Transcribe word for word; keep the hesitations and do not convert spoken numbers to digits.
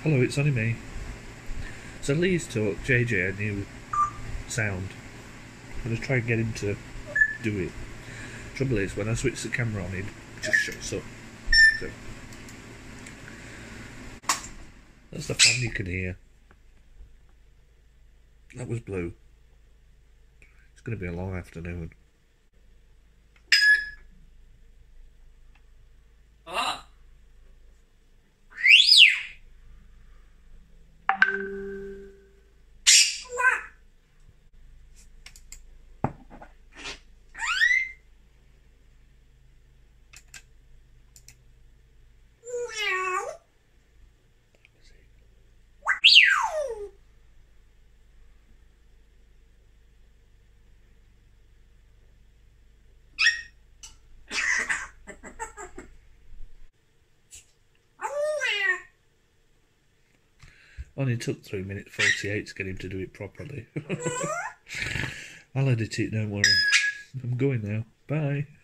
Hello, it's only me. So Lee's taught J J a new sound. I'm going to try and get him to do it. Trouble is, when I switch the camera on, he just shuts up. So that's the fan you can hear. That was Blue. It's going to be a long afternoon. Ah! Only took three minutes forty-eight to get him to do it properly. I'll edit it, don't worry. I'm going now. Bye.